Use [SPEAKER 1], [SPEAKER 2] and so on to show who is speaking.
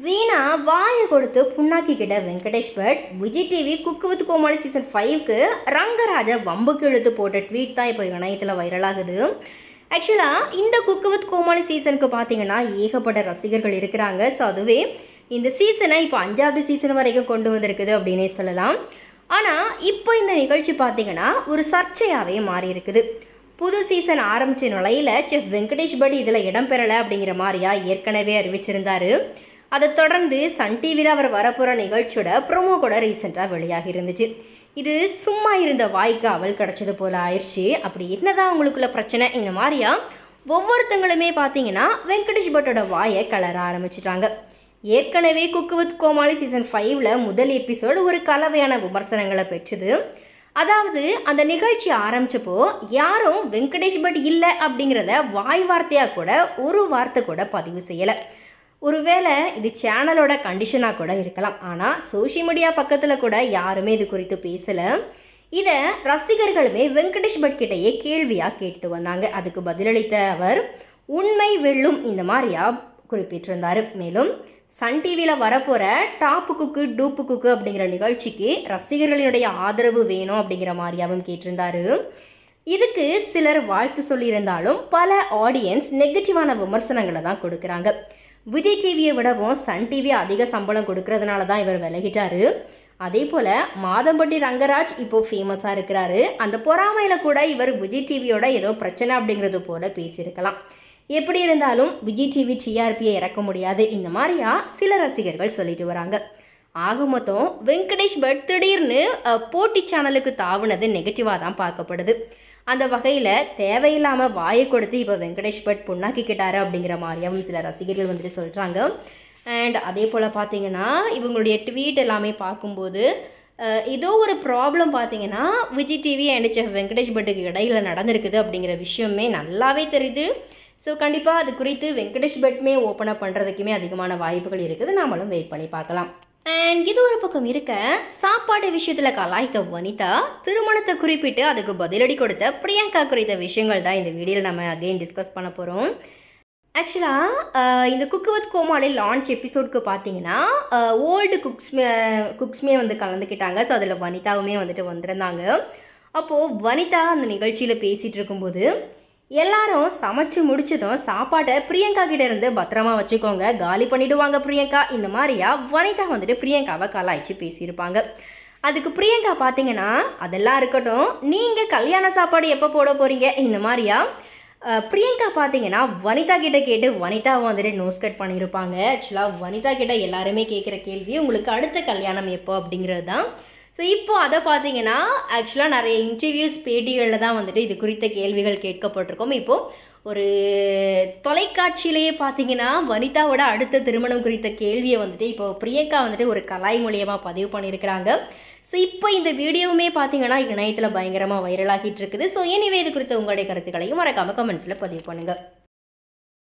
[SPEAKER 1] வீணா வாயை கொடுத்து புண்ணாக்கிக்கிட்ட Venkatesh Bhat Vijay TV cook with Komali season 5க்கு ரங்கராஜா வம்புக்கு இழுத்து போட்ட ட்வீட் தான் இப்போ இணையத்தில் வைரலாகுது. ஆக்சுவலாக இந்த குக்கு வித் கோமாளி சீசனுக்கு பார்த்தீங்கன்னா ஏகப்பட்ட ரசிகர்கள் இருக்கிறாங்க. ஸோ அதுவே இந்த சீசனை இப்போ 5வது சீசன் வரைக்கும் கொண்டு வந்திருக்குது அப்படின்னே சொல்லலாம். ஆனால் இப்போ இந்த நிகழ்ச்சி பார்த்தீங்கன்னா ஒரு சர்ச்சையாகவே மாறி இருக்குது. புது சீசன் ஆரம்பித்த நிலையில் செஃப் வெங்கடேஷ் பட் இதில் இடம்பெறலை அப்படிங்கிற மாதிரியா ஏற்கனவே அறிவிச்சிருந்தார். அதை தொடர்ந்து சன் டிவியில் அவர் வரப்போகிற நிகழ்ச்சியோட ப்ரோமோ கூட ரீசெண்டாக வெளியாகி இருந்துச்சு. இது சும்மா இருந்த வாய்க்கு அவள் கிடச்சது போல் ஆயிடுச்சு. அப்படி என்னதான் உங்களுக்குள்ள பிரச்சனை? இந்த மாதிரியா ஒவ்வொருத்தங்களுமே பார்த்தீங்கன்னா வெங்கடேஷ் பட்டோட வாயை கலர ஆரம்பிச்சிட்டாங்க. ஏற்கனவே குக்கு வித் கோமாளி சீசன் 5ல் முதல் எபிசோடு ஒரு கலவையான விமர்சனங்களை பெற்றுது. அதாவது அந்த நிகழ்ச்சி ஆரம்பித்தப்போ யாரும் வெங்கடேஷ் பட் இல்லை அப்படிங்கிறத வாய் வார்த்தையாக கூட ஒரு வார்த்தை கூட பதிவு செய்யலை. ஒருவேளை இது சேனலோட கண்டிஷனாக கூட இருக்கலாம். ஆனால் சோஷியல் மீடியா பக்கத்தில் கூட யாருமே இது குறித்து பேசலை. இதை ரசிகர்களுமே வெங்கடேஷ் பட் கிட்டையே கேள்வியாக கேட்டு வந்தாங்க. அதுக்கு பதிலளித்த அவர் உண்மை வெல்லும் இந்த மாதிரியா குறிப்பிட்டிருந்தார். மேலும் சன் டிவியில் வரப்போகிற டாப்பு குக்கு டூப்பு குக்கு அப்படிங்கிற நிகழ்ச்சிக்கு ரசிகர்களினுடைய ஆதரவு வேணும் அப்படிங்கிற மாதிரியாகவும் கேட்டிருந்தார். இதுக்கு சிலர் வாழ்த்து சொல்லியிருந்தாலும் பல ஆடியன்ஸ் நெகட்டிவான விமர்சனங்களை தான் கொடுக்குறாங்க. விஜய் டிவியை விடவும் சன் டிவி அதிக சம்பளம் கொடுக்கறதுனால தான் இவர் விலகிட்டார். அதே போல் மாதம்பட்டி ரங்கராஜ் இப்போது ஃபேமஸாக இருக்கிறாரு. அந்த பொறாமையில் கூட இவர் விஜய் டிவியோட ஏதோ பிரச்சனை அப்படிங்கிறது போல பேசியிருக்கலாம். எப்படி இருந்தாலும் விஜய் டிவி டிஆர்பியை இறக்க முடியாது இந்த மாதிரியா சில ரசிகர்கள் சொல்லிட்டு வராங்க. ஆக மொத்தம் வெங்கடேஷ் பட் திடீர்னு போட்டி சேனலுக்கு தாவுனது நெகட்டிவாக தான் பார்க்கப்படுது. அந்த வகையில் தேவையில்லாமல் வாயை கொடுத்து இப்போ வெங்கடேஷ் பட் புண்ணாக்கிக்கிட்டாரு அப்படிங்கிற மாதிரியாகவும் சில ரசிகர்கள் வந்துட்டு சொல்கிறாங்க. அண்ட் அதே போல் பார்த்தீங்கன்னா இவங்களுடைய ட்வீட் எல்லாமே பார்க்கும்போது ஏதோ ஒரு ப்ராப்ளம் பார்த்தீங்கன்னா Vijay TV and chef Venkatesh பட்டுக்கு இடையில் நடந்திருக்குது அப்படிங்கிற விஷயமே நல்லாவே தெரியுது. ஸோ கண்டிப்பாக அது குறித்து வெங்கடேஷ் பட்மே ஓப்பன் அப் பண்ணுறதுக்குமே அதிகமான வாய்ப்புகள் இருக்குது. நாமளும் வெயிட் பண்ணி பார்க்கலாம். அண்ட் இது ஒரு பக்கம் இருக்க, சாப்பாடு விஷயத்தில் கலாய்த்த வனிதா திருமணத்தை குறிப்பிட்டு அதுக்கு பதிலடி கொடுத்த பிரியங்கா குறித்த விஷயங்கள் தான் இந்த வீடியோவில் நம்ம அகெயின் டிஸ்கஸ் பண்ண போகிறோம். ஆக்சுவலாக இந்த குக்கு வித் கோமாளி லான்ச் எபிசோடுக்கு பார்த்தீங்கன்னா ஓல்டு குக்ஸ்மே வந்து கலந்துக்கிட்டாங்க. ஸோ அதில் வனிதாவுமே வந்துட்டு வந்திருந்தாங்க. அப்போது வனிதா அந்த நிகழ்ச்சியில் பேசிகிட்டு இருக்கும்போது எல்லாரும் சமைச்சு முடிச்சதும் சாப்பாட்டை பிரியங்கா கிட்ட இருந்து பத்திரமா வச்சுக்கோங்க, காலி பண்ணிடுவாங்க பிரியங்கா இந்த மாதிரியா வனிதா வந்துட்டு பிரியங்காவை கலாய்ச்சி பேசியிருப்பாங்க. அதுக்கு பிரியங்கா பார்த்தீங்கன்னா அதெல்லாம் இருக்கட்டும், நீங்கள் கல்யாண சாப்பாடு எப்போ போட போகிறீங்க இந்த மாதிரியா பிரியங்கா பார்த்தீங்கன்னா வனிதா கிட்ட கேட்டு வனிதாவை வந்துட்டு நோஸ் கட் பண்ணியிருப்பாங்க. ஆக்சுவலாக வனிதா கிட்ட எல்லாருமே கேட்குற கேள்வி உங்களுக்கு அடுத்த கல்யாணம் எப்போ அப்படிங்கிறது தான். ஸோ இப்போது அதை பார்த்தீங்கன்னா ஆக்சுவலாக நிறைய இன்டர்வியூஸ் பேட்டிகளில் தான் வந்துட்டு இது குறித்த கேள்விகள் கேட்கப்பட்டிருக்கோம். இப்போது ஒரு தொலைக்காட்சியிலேயே பார்த்தீங்கன்னா வனிதாவோட அடுத்த திருமணம் குறித்த கேள்வியை வந்துட்டு இப்போது பிரியங்கா வந்துட்டு ஒரு கலாய் மூலியமாக பதிவு பண்ணியிருக்கிறாங்க. ஸோ இப்போ இந்த வீடியோவுமே பார்த்தீங்கன்னா இணையத்தில் பயங்கரமாக வைரலாகிட்டு இருக்குது. ஸோ எனிவே இது குறித்த உங்களுடைய கருத்துக்களையும் மறக்காம கமெண்ட்ஸில் பதிவு பண்ணுங்கள்.